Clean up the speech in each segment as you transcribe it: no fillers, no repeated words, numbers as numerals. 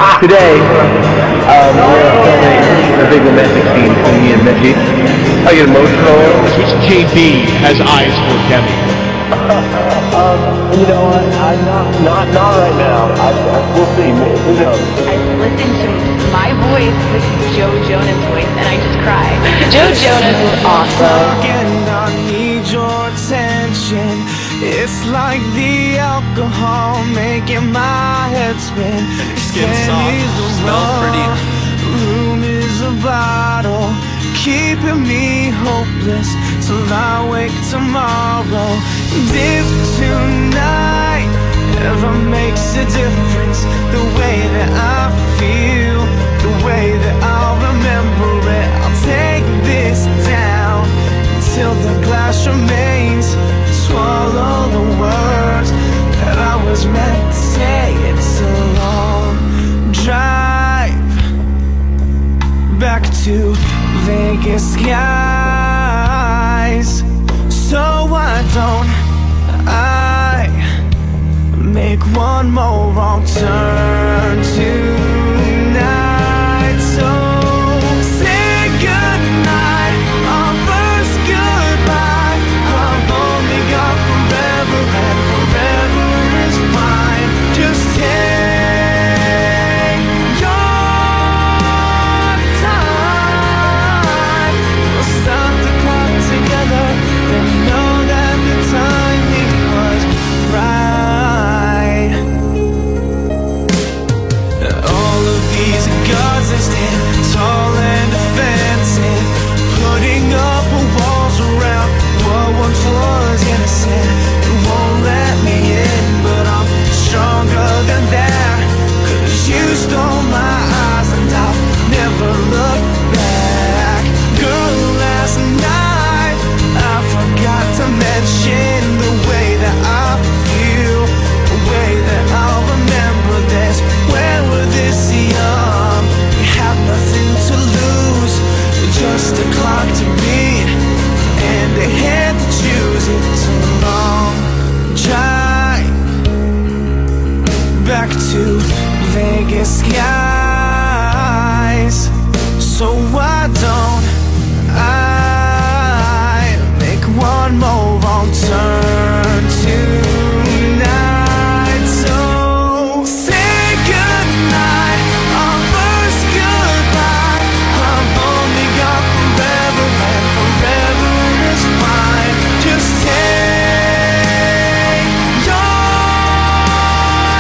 Today, we're filming a big romantic scene between me and Benji. I get emotional. Which JB has eyes for Jemi? You know what? Not right now. We'll see. Who knows? I listened to my voice with Joe Jonas' voice, and I just cried. Joe Jonas is awesome. And I need your attention. It's like the alcohol making my head spin. And your skin's soft, smells pretty. Room is a bottle, keeping me hopeless till I wake tomorrow. If tonight ever makes a difference, the way that I feel, the way that I'll remember it, I'll take this down till the glass remains. Swallow the words that I was meant to say. It's a long drive back to Vegas skies. So why don't I make one more wrong turn tonight? So say goodnight, our first goodbye. I've only got forever, and forever is fine. Just take your time. We'll stop the clock together and know that the timing was right. All of these gods, they stand tall and defensive, putting up walls around what once was innocent. It won't let me in, but I'm stronger than that. 'Cause you stole my eyes and I'll never look back. Girl, last night I forgot to mention the way that I feel, the way that I'll remember this. When we're this young, we have nothing to lose, just a clock to beat and a hand to choose. It's a long drive back to Vegas skies. So why don't I make one more wrong turn tonight? So say goodnight, our first goodbye. I've only got forever, and forever is fine. Just take your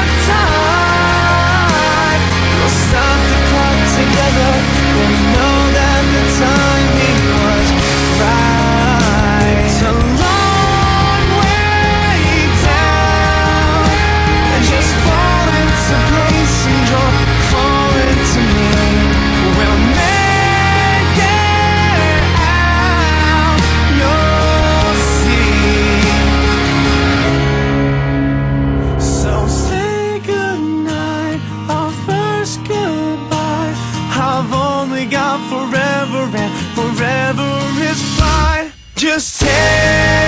time. We'll stop the clock together and know that the timing was right. It's a long way down, and just fall into place and you'll fall into me. We'll make it out, you'll see. So say goodnight, our first goodbye. I've only got forever, and forever is fine. Just take